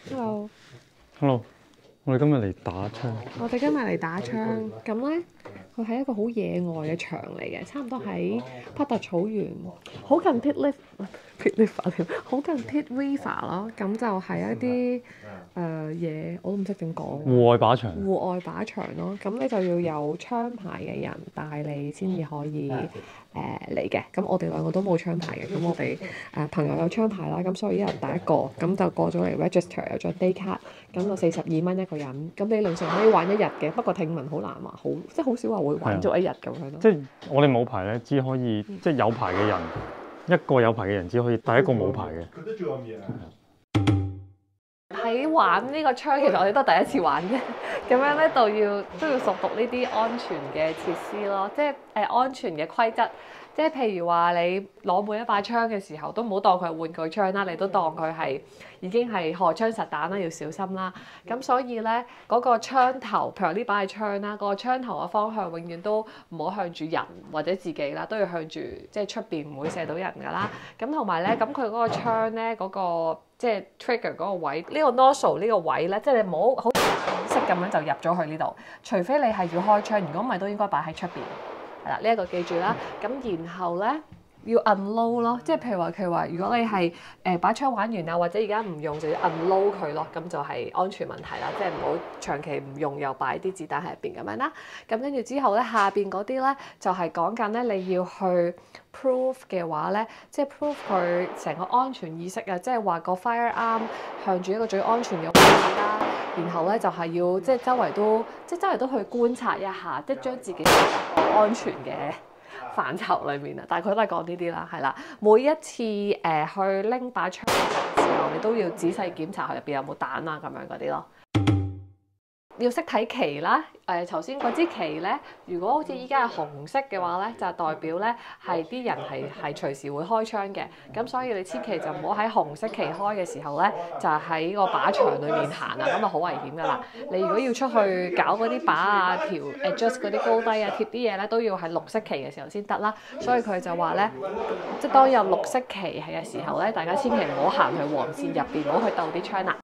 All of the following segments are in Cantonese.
Hello， Hello，我哋今日嚟打槍。 我哋今日嚟打槍，咁咧佢係一個好野外嘅場嚟嘅，差唔多喺匹特草原，好近 River 好近 Pitt River 咯。咁就係一啲嘢，我都唔識點講。 戶外靶場。 戶外靶場咯，咁你就要有槍牌嘅人帶你先至可以嚟嘅。咁我哋兩個都冇槍牌嘅，咁我哋朋友有槍牌啦，咁所以一人帶一個，咁就過咗嚟 register 有張 day card，咁就42蚊一個人，咁理論上可以玩一日嘅。不過聽聞好難話，即係好少話會玩咗一日咁樣咯。 即係我哋冇牌咧，只可以即係有牌嘅人，一個有牌嘅人只可以帶一個冇牌嘅。 喺玩呢個槍，其實我哋都係第一次玩啫。咁樣咧都要熟讀呢啲安全嘅設施咯，即係安全嘅規則。即係譬如話你攞每一把槍嘅時候，都唔好當佢係玩具槍啦，你都當佢係已經係荷槍實彈啦，要小心啦。咁所以咧嗰個槍頭，譬如呢把係槍啦，個槍頭嘅方向永遠都唔好向住人或者自己啦，都要向住即係出邊唔會射到人㗎啦。咁同埋咧，咁佢嗰個槍咧嗰個即係 trigger 嗰個位，呢個 nozzle 呢個位咧，即係你唔好識咁樣就入咗去呢度，除非你係要開槍，如果唔係都應該擺喺出邊。係啦，呢一個記住啦。咁然後咧要 unload 咯，即係譬如話佢話，如果你係把槍玩完啊，或者而家唔用就要 unload 佢咯，咁就係安全問題啦。即係唔好長期唔用又擺啲子彈喺入邊咁樣啦。咁跟住之後咧，下邊嗰啲咧就係講緊咧你要去 prove 嘅話咧，即係 prove 佢成個安全意識啊，即係話個 firearm 向住一個最安全嘅位置啦。然後咧就係要即係周圍都去觀察一下，即係將自己放喺一個安全嘅範疇裏面啊。大概都係講呢啲啦，係啦。每一次去拎把槍嘅時候，你都要仔細檢查佢入邊有冇彈啊，咁樣嗰啲咯。要識睇旗啦，頭先嗰支旗咧，如果好似依家係紅色嘅話咧，就係代表咧係啲人係隨時會開槍嘅，咁所以你千祈就唔好喺紅色旗開嘅時候咧，就喺個靶場裏面行啊，咁啊好危險噶啦！你如果要出去搞嗰啲靶啊、adjust 嗰啲高低啊、貼啲嘢咧，都要喺綠色旗嘅時候先得啦。所以佢就話咧，即係當有綠色旗嘅時候咧，大家千祈唔好行去黃線入邊，唔好去鬥啲槍啦。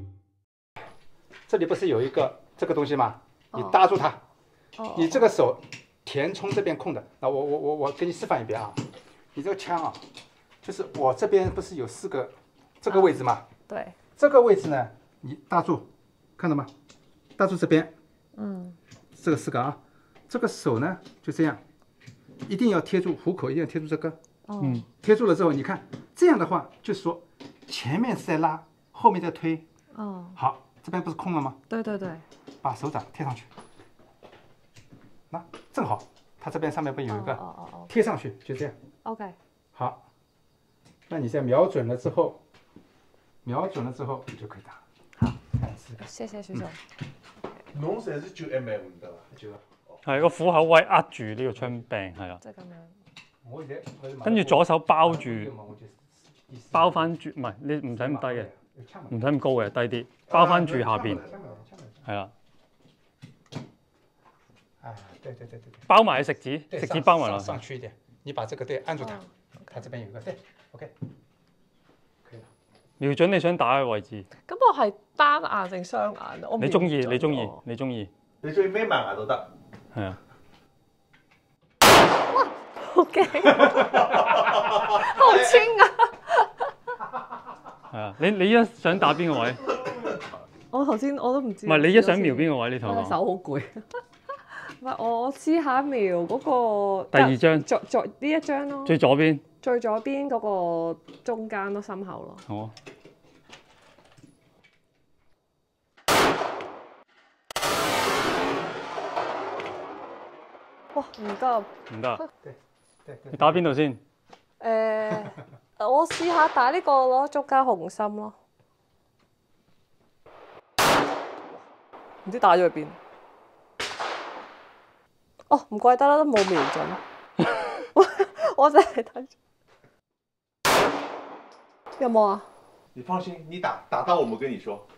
这里不是有一个这个东西吗？你搭住它，你这个手填充这边空的。那我给你示范一遍啊。你这个枪啊，就是我这边不是有4个这个位置吗？ 对。 这个位置呢，你搭住，看到吗？搭住这边。这个4个啊，这个手呢就这样，一定要贴住虎口，一定要贴住这个。贴住了之后，你看这样的话，就是说前面是在拉，后面在推。好。这边不是空了吗？ 对对对， 把手掌贴上去，那正好，它这边上面不有一个贴上去，就这样。 OK。 好，那你再瞄准了之後你就可以打。好， 謝謝徐總。 濃成係9mm㗎啦， 係個虎口位握住呢個槍柄，係啦。 即係咁樣。 跟住左手包住，包翻住，唔係你唔使咁低嘅。唔使咁高嘅，低啲，包翻住下邊，係啦。 對， 包埋食指，食指包埋落上去一點，你把這個對按住它，它這邊有個對 ，OK， 可以啦。 瞄準你想打嘅位置。 咁我係單眼定雙眼啊？ 你中意，你中意。 你中意咩盲眼都得。 係啊。 哇！好驚，好清啊！ 係啊，你依家想打邊個位？ 我頭先我都唔知。 唔係你依家想瞄邊個位？你同我講。 手好攰。唔係我試下瞄嗰個。 第二張。 再呢一張咯。 最左邊。 最左邊嗰個中間咯，心口咯。 好啊。 哇！唔得。 唔得。你打邊度先？ 我試下打呢個咯，中間紅心咯。唔知打咗去邊？哦，唔怪得啦，都冇瞄準。我真係睇住。有冇啊？ 你放心，你打到我們跟你說。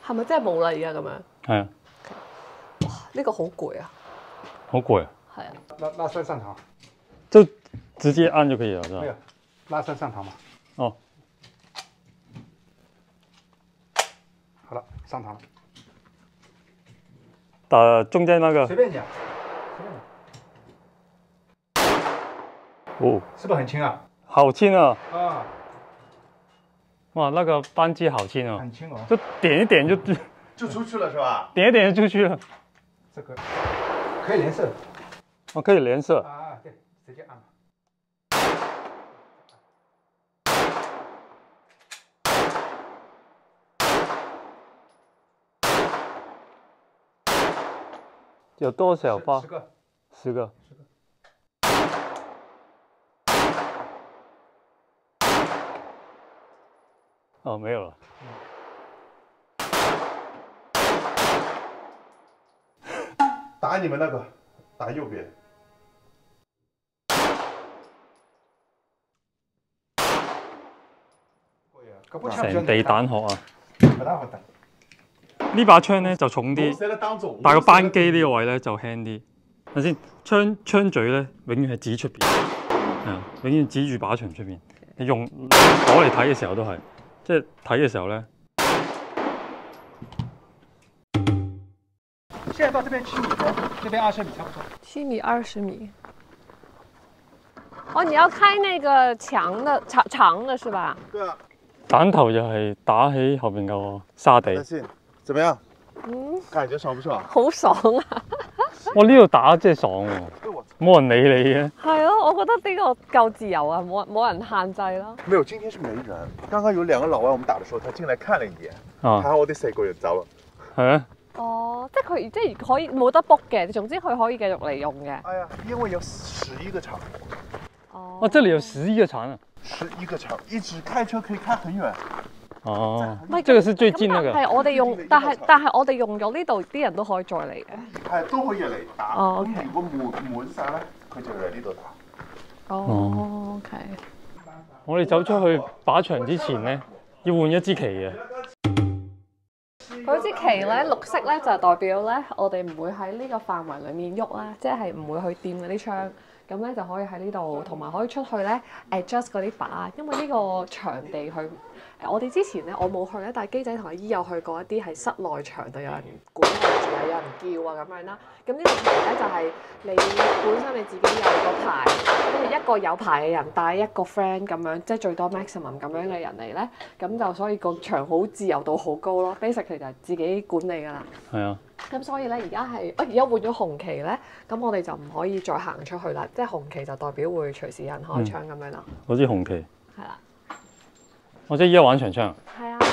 係咪真係冇啦？而家咁樣， 係啊， 呢個好攰啊！ 好攰啊！ 係啊， 拉栓上膛， 就直接按就可以了，是吧没？有，拉栓上膛嘛。 哦， 好了，上膛了， 打中间那个随便讲，随便讲， 哦， 是不是很轻啊？ 好轻啊！ 啊， 哇，那个扳机好轻啊， 很轻哦。 就点一点就就出去了是吧？ 点一点就出去了。 这个可以连射哦，可以连射。 啊，对，直接按吧。 有多少发 10？个， 10个。哦，没有了。 打你们那个，打右边。 成地彈殼啊！ 不大好打。 呢把槍咧就重啲， 寫得當做。 但係個扳機呢個位咧就輕啲。睇先，槍嘴咧永遠係指出邊，係啊，永遠指住靶場出邊。你用攞嚟睇嘅時候都係，即係睇嘅時候咧。 现在到这边7米多，这边20米差不多。 7米20米。哦，你要開那個長的是吧？ 對啊。 彈頭就係打喺後邊個沙地。 但是怎麼樣？ 嗯， 感覺爽不爽？ 好爽啊！ 我呢度打真係爽喎，冇人理你嘅。 係咯，我覺得呢個夠自由啊，冇人限制咯。 沒有，今天是沒人。剛剛有兩個老外，我們打的時候，他進來看了一眼， 啊， 還好我哋4個人走了。 係啊， 哦，即係佢即係可以冇得 book 嘅，總之佢可以繼續嚟用嘅。 哎呀，因為有11個場， 哦，這裡有11個場啊。 11個場，一直開車可以開很遠。 哦， 唔係這個是最近那個。 係我哋用，但係我哋用咗呢度，啲人都可以再嚟嘅。 係都可以嚟打。 哦，OK 咁如果滿晒咧，佢就嚟呢度打。 哦，OK。 我哋走出去靶場之前咧，要換一支旗嘅。 嗰支旗咧，綠色咧就代表咧，我哋唔會喺呢個範圍裡面喐啦，即係唔會去掂嗰啲槍。咁咧就可以喺呢度，同埋可以出去咧 adjust 嗰啲靶，因為呢個場地去我哋之前咧我冇去咧，但係機仔同阿姨有去過一啲係室內場，就有人管住啊，有人叫啊咁樣啦。咁呢個場咧就係你本身你自己有個牌，跟住一個有牌嘅人帶一個 friend 咁樣，即係最多 maximum 咁樣嘅人嚟咧，咁就所以個場好自由度好高咯。basically 就係自己管理㗎啦。 係啊。 咁所以咧，而家而家換咗紅旗咧，咁我哋就唔可以再行出去啦。即係紅旗就代表會隨時有人開槍咁樣啦。 嗰支紅旗。 係啦。 我即係依家玩長槍。 係啊。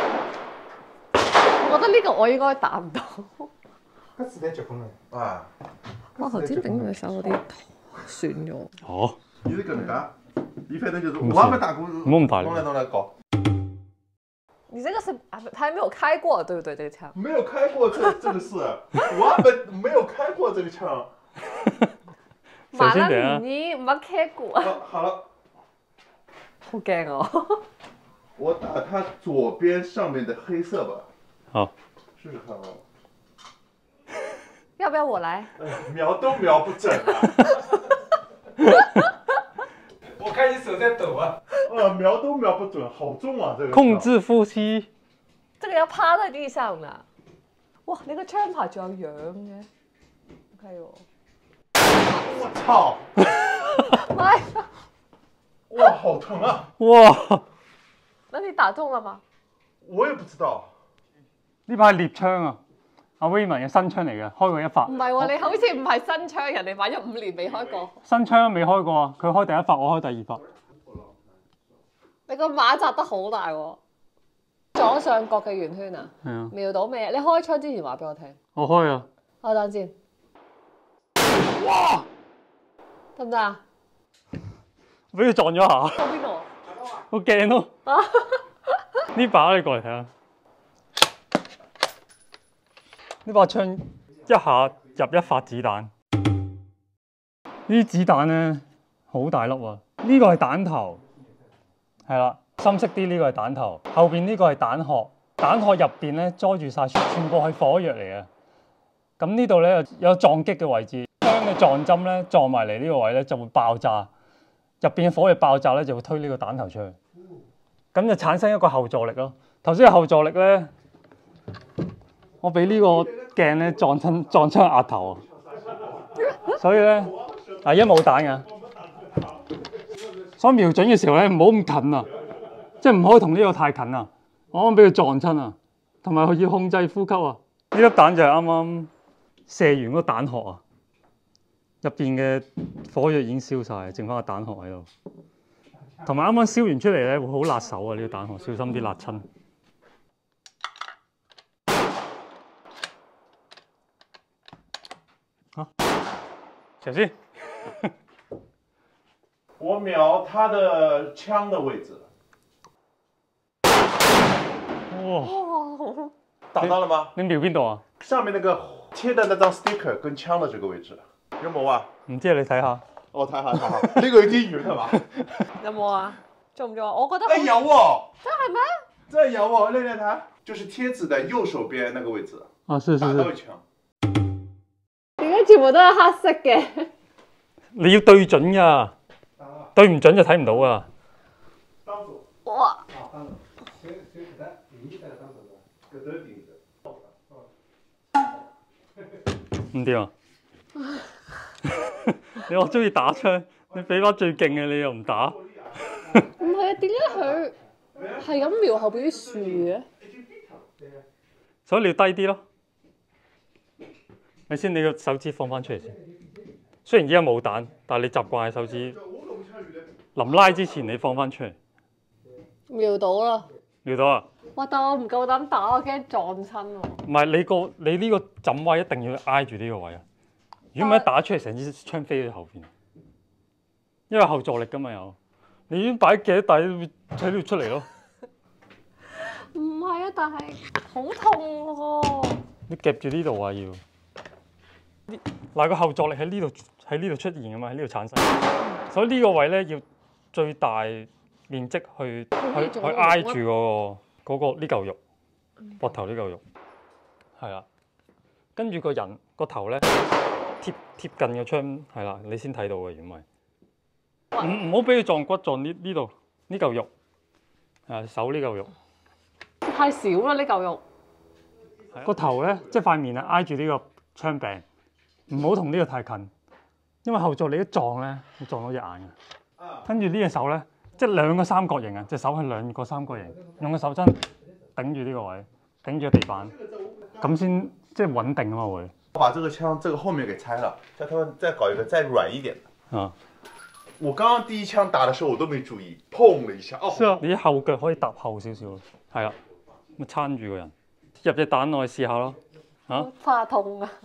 我覺得呢個我應該打唔到。 嗰時你着功能啊！ 哇！頭先頂佢手嗰啲損咗。 哦。 你這個能打，你反正就是我還沒打過， 唔好咁大力。 都來搞。 你這個是還沒有開過，對不對？這個槍沒有開過這個是，我沒有開過這個槍。 小心點啊！ 你唔係開過。 好了。 好驚哦！ 我打它左邊上面的黑色吧。 好。 試試看啊。 要不要我來？ 瞄都瞄不準啊！ 我看你手在抖啊！ 瞄都瞄不準，好重啊！這個控制呼吸。 這個要趴在地上的。哇！你個槍牌仲有樣嘅，OK 喎。 我操！ 喂！ 哇，好疼啊！ 哇！ 那你打中了嗎？ 我也不知道。 呢把係獵槍啊！阿 Raymond 嘅新槍嚟嘅，開過一發。 唔係喎，你好似唔係新槍，人哋玩咗5年未開過。 新槍未開過啊！佢開第一發，我開第二發。 你個馬扎得好大喎！左上角嘅圓圈啊，瞄到未啊？你開槍之前話俾我聽。 我開啊！ 我等先。 哇！ 得唔得啊？ 俾佢撞咗下。 邊個？ 好驚咯！呢把你過嚟睇下。呢把槍一下入一發子彈，呢啲子彈咧好大粒啊！呢個係彈頭，係啦，深色啲呢個係彈頭，後邊呢個係彈殼， 彈殼入邊咧裝住晒全部係火藥嚟嘅。咁呢度咧有撞擊嘅位置，槍嘅撞針咧撞埋嚟呢個位咧就會爆炸，入邊嘅火藥爆炸咧就會推呢個彈頭出去，咁就產生一個後座力咯。頭先嘅後座力咧，我俾呢個鏡咧撞親額頭啊！所以咧因為冇彈㗎，所以瞄準嘅時候咧唔好咁近啊，即係唔可以同呢個太近啊！我啱啱俾佢撞親啊，同埋佢要控制呼吸啊！呢粒彈就係啱啱射完嗰個彈殼啊，入邊嘅火藥已經燒晒，剩翻個彈殼喺度。同埋啱啱燒完出嚟咧，會好辣手啊！呢個彈殼，小心啲辣親。啊，小心！ 我瞄他的枪的位置。 哇！ 打到了嗎？ 你瞄邊度啊？ 上面那個貼的那張 sticker 跟槍的這個位置，有冇啊？ 唔知啊，你睇下。 哦，睇下睇下，呢個已經遠係嘛？ 有冇啊？做唔做啊？我覺得哎有喎， 真係咩？ 真係有喎，練練睇，就是貼紙的右手邊那個位置， 啊，是打到一槍。 點解全部都係黑色嘅？ 你要對準㗎，對唔準就睇唔到啊！ 哇！ 唔掂啊！你我中意打槍，你俾翻最勁嘅你又唔打。 唔係啊，點解佢係咁瞄後邊啲樹嘅？ 所以你要低啲咯。咪先，你個手指放翻出嚟先。雖然依家冇彈，但係你習慣係手指臨拉之前你放翻出嚟。 瞄到啦！ 瞄到啊！ 哇！但我唔夠膽打，我驚撞親喎。 唔係你呢個枕位一定要挨住呢個位啊！如果唔係一打出嚟，成支槍飛喺後邊，因為後座力㗎嘛有。你已經擺幾大喺度出嚟咯。 唔係啊，但係好痛喎。 你夾住呢度啊要。嗱個後座力喺呢度出現㗎嘛，喺呢度產生。所以呢個位咧要最大面積去挨住嗰個呢嚿肉，膊頭呢嚿肉，係啦。跟住個人個頭咧貼近個槍，係啦，你先睇到嘅，原來。唔好俾佢撞骨撞呢度呢嚿肉，手呢嚿肉。 太少啦呢嚿肉。 個頭咧即係塊面啊，挨住呢個槍柄，唔好同呢個太近，因為後座你一撞咧，會撞到隻眼嘅。跟住呢隻手咧，即係兩個三角形啊，隻手係兩個三角形，用個手踭頂住呢個位，頂住個地板，咁先即係穩定啊嘛會。 我把這個槍這個後面給拆了，叫他們再搞一個再軟一點的。 啊！ 我剛剛第一槍打的時候我都沒注意，砰了一下。哦， 係啊，你啲後腳可以搭後少少，係啦，咁撐住個人，入隻蛋落去試下咯。嚇！ 怕痛啊！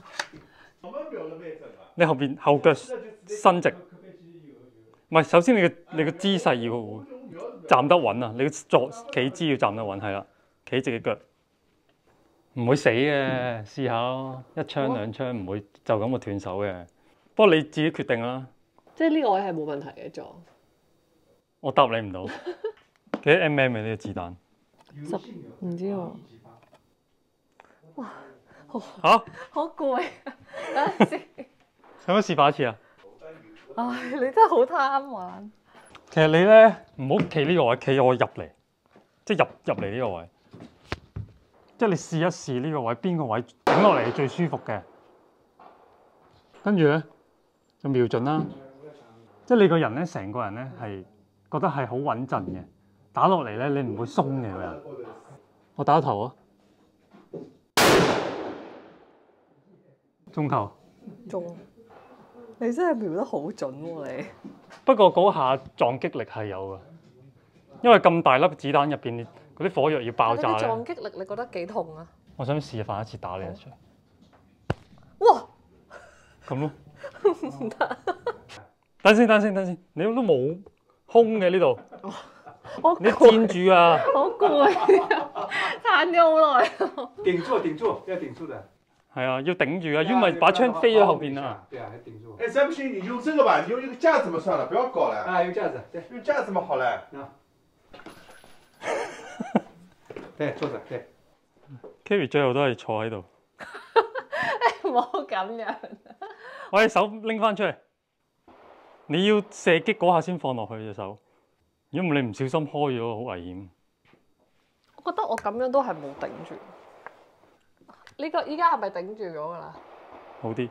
你後腳伸直，唔係首先你個姿勢要站得穩啊！你企姿要站得穩，係啦，企直嘅腳，唔會死嘅，試下咯，一槍兩槍唔會就咁就斷手嘅。不過你自己決定啦。 即係呢個位係冇問題嘅撞。 我答你唔到，幾多 mm 嘅呢個子彈 ？10唔知喎。哇！ 嚇！ 好攰，等陣先。 使唔使示範一次啊？ 唉，你真係好貪玩。 其實你咧唔好企呢個位，企我入嚟，即係入嚟呢個位。即係你試一試呢個位，邊個位頂落嚟最舒服嘅。跟住咧就瞄準啦。即係你個人咧，成個人咧係覺得係好穩陣嘅。打落嚟咧，你唔會鬆嘅個人。我打頭啊！中頭。 中。你真係瞄得好準喎你。 不過嗰下撞擊力係有嘅，因為咁大粒子彈入邊嗰啲火藥要爆炸咧。 撞擊力你覺得幾痛啊？ 我想示範一次打你一錘。 哇！ 咁咯。唔得。等先，你都冇空嘅呢度。你墊住啊！ 好攰，撐咗好耐。 頂住，要頂住的。 係啊，要頂住啊，如果唔係把槍飛咗後邊啊。 對啊，要頂住。 哎，再不行你用這個吧，你用一個架子嘛算了，不要搞了。 啊，用架子，對， 用架子嘛好嘞。 對，坐着，對。 Kerry 最後都係坐喺度。 唔好咁樣。 我隻手拎翻出嚟，你要射擊嗰下先放落去隻手，如果唔你唔小心開咗，好危險。 我覺得我咁樣都係冇頂住。呢個依家係咪頂住咗㗎啦？ 好啲。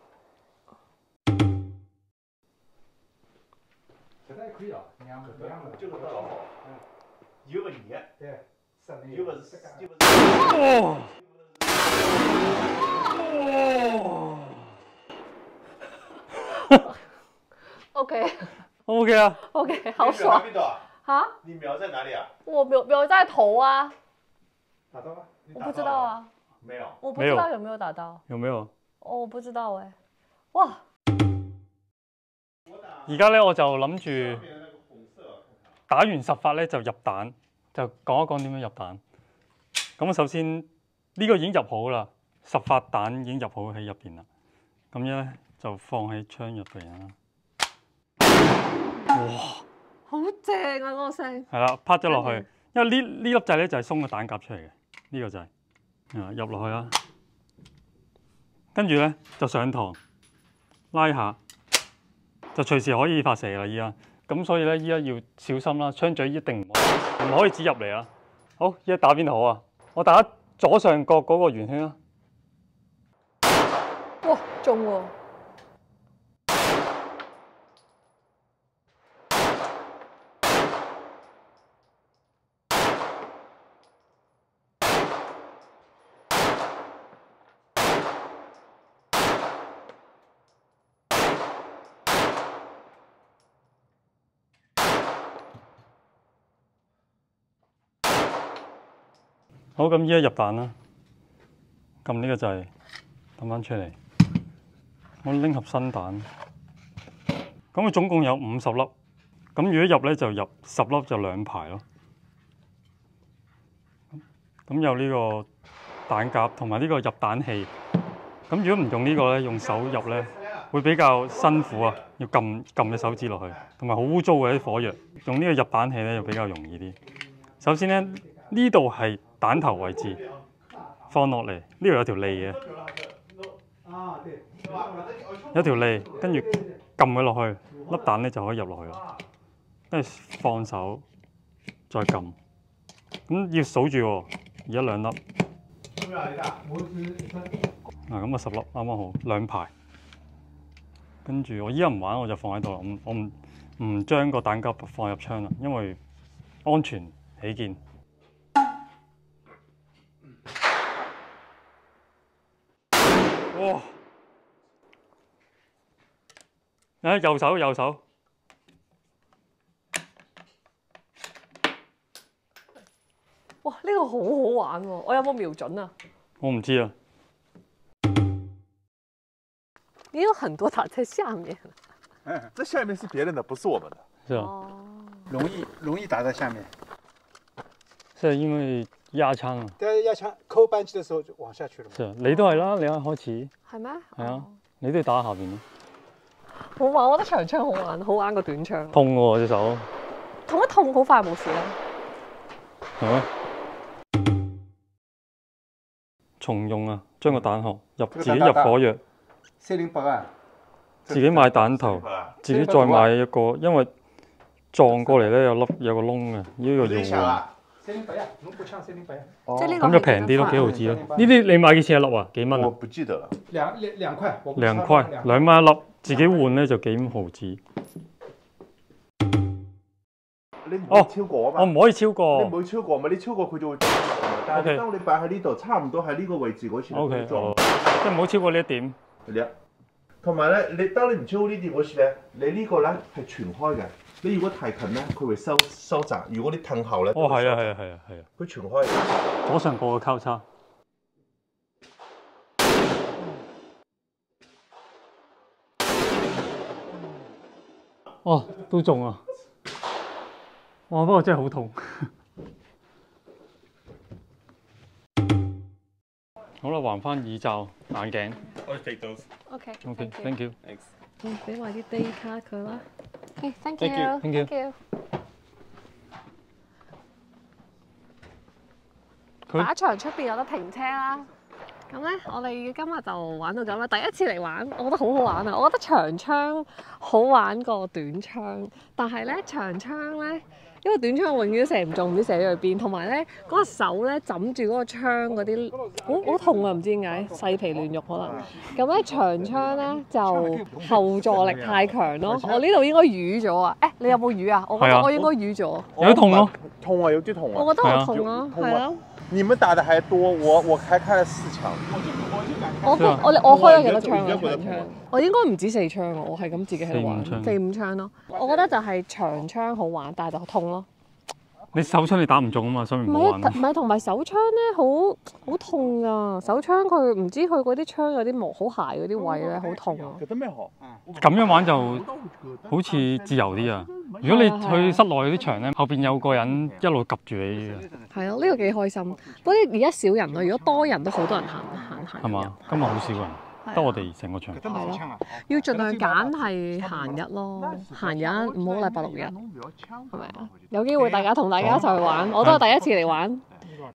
这个也可以啊，两个。 这个倒好，有个泥， 对，上面有个哦。 OK OK 啊 OK， 好爽啊！ 你瞄在哪里啊？ 我瞄在头啊， 打到了。 我不知道啊， 没有。 我不知道有没有打到， 有沒有？ 哦，我不知道哎，哇！ 而家咧我就諗住打完10發咧就入彈，就講一講點樣入彈。咁首先呢個已經入好啦，10發彈已經入好喺入邊啦。咁樣咧就放喺槍入邊啦。哇！ 好正啊！嗰個聲。 係啦，拍咗落去，因為呢粒掣咧就係鬆個彈夾出嚟嘅，呢個掣入落去啦。跟住咧就上膛拉下，就隨時可以發射啦依家。咁所以咧依家要小心啦，槍嘴一定唔可以指入嚟啊。好，依家打邊度好啊？我打左上角嗰個圓圈啦。 哇，中喎！ 好，咁依家入彈啦，撳呢個掣，抌翻出嚟。我拎盒新彈，咁佢總共有50粒，咁如果入咧就入10粒就2排咯。咁有呢個彈夾同埋呢個入彈器。咁如果唔用呢個咧，用手入咧會比較辛苦啊，要撳隻手指落去，同埋好污糟嘅啲火藥。用呢個入彈器咧就比較容易啲。首先咧呢度係彈頭位置，放落嚟呢度有條脷嘅，有條脷，跟住撳佢落去，粒彈咧就可以入落去啦。跟住放手再撳，咁要數住喎，而家2粒。嗱咁啊10粒啱啱好2排。跟住我依家唔玩，我就放喺度啦。我唔將個彈夾放入槍啦，因為安全起見。哇！右手。 哇！呢個好好玩喎，我有冇瞄準啊？ 我唔知啊。 你有很多打在下面。 这下面是别人的，不是我们的。 是啊。 哦。 容易打在下面。 是因為壓槍啊。 但壓槍扣扳機的時候就往下去了嘛。 是啊，你都係啦，你一開始。 係咩？ 係啊，你都要打下邊咯。 好玩，我覺得長槍好玩過短槍。 痛喎隻手。 痛一痛好快冇事啦。 係咩？重用啊，將個彈殼自己入火藥。 408啊。 自己買彈頭，自己再買一個，因為撞過嚟咧有個窿嘅，呢個要換。 408啊，龍步槍408啊。 咁就平啲咯，幾毫子咯。呢啲你買幾錢一粒啊？幾蚊啊？ 我不記得了。 2塊。 2塊，2蚊一粒，自己換咧就幾毫子。 你唔可以超過啊嘛。 我唔可以超過。 你唔會超過咪？你超過佢就會撞。但係當你擺喺呢度，差唔多喺呢個位置嗰時，佢就撞。 即係唔好超過呢一點。 同埋咧，當你唔超過呢點嗰時咧，你呢個咧係全開嘅。你如果太近咧，佢會收窄；如果你褪後咧， 哦係啊， 佢全開。 左上角嘅交叉。哦，都中啊！哇，不過真係好痛。好啦，還翻耳罩、眼鏡。 我 take those. OK，thank you。 俾埋啲 day 卡佢啦。OK，thank you。Thank you。 靶場出邊有得停車啦。咁咧，我哋今日就玩到咁啦。第一次嚟玩，我覺得好好玩啊！我覺得長槍好玩過短槍，但係咧長槍咧，因為短槍永遠都射唔中，唔知射咗去邊，同埋咧嗰個手咧枕住嗰個槍嗰啲好痛啊！唔知點解細皮嫩肉可能。咁咧長槍咧就後座力太強咯。我呢度應該瘀咗啊！你有冇瘀啊？我覺得我應該瘀咗。 有啲痛咯， 痛啊，有啲痛啊。 我覺得好痛啊，係咯。 你們打得還多，我還開了4槍。 我開咗幾多槍啊？長槍，我應該唔止4槍喎，我係咁自己喺度玩4、5槍咯。我覺得就係長槍好玩，但係就痛咯。 你手槍你打唔中啊嘛，所以唔好玩。 唔係同埋手槍咧，好痛啊！手槍佢唔知佢嗰啲槍有啲毛好鞋嗰啲位咧，好痛啊！ 咁樣玩就好似自由啲啊！如果你去室內嗰啲場咧，後邊有個人一路及住你嘅。 係啊，呢個幾開心。不過而家少人咯，如果多人都好多人行。 係嘛？今日好少人，得我哋成個場。 係咯，要盡量揀係閒日咯，閒日唔好禮拜6日，係咪啊？有機會大家同大家一齊去玩，我都係第一次嚟玩。